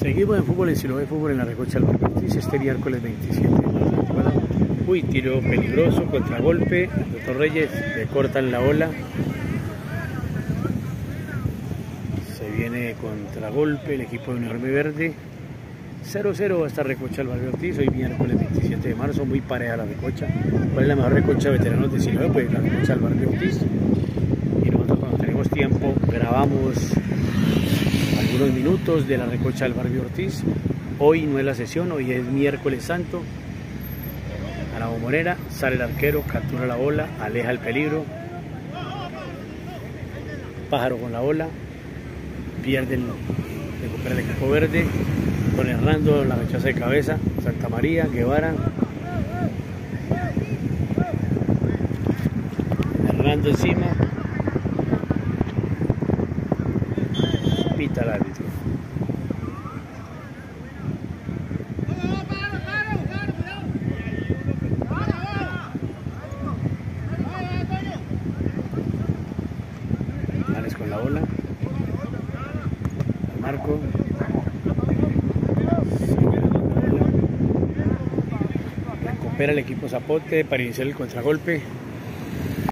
Seguimos en fútbol en Siloé, fútbol en la Recocha del Barrio Ortiz, este miércoles 27 de marzo. Uy, tiro peligroso, contragolpe, Doctor Reyes, le cortan la ola. Se viene contragolpe el equipo de Uniforme Verde. 0-0 hasta Recocha del Barrio Ortiz, hoy miércoles 27 de marzo, muy pareja la Recocha. ¿Cuál es la mejor Recocha de veteranos de Siloé? Pues la Recocha del Barrio Ortiz. Y nosotros cuando tenemos tiempo grabamos algunos minutos de la Recocha del Barrio Ortiz. Hoy no es la sesión, hoy es miércoles santo. A la bombonera sale el arquero, captura la bola, aleja el peligro. Pájaro con la bola, pierden, recupera el equipo verde. Don Hernando la rechaza de cabeza, Santa María, Guevara. Hernando encima. Pita el árbitro. Alex con la bola. Al marco. Recupera el equipo Zapote para iniciar el contragolpe.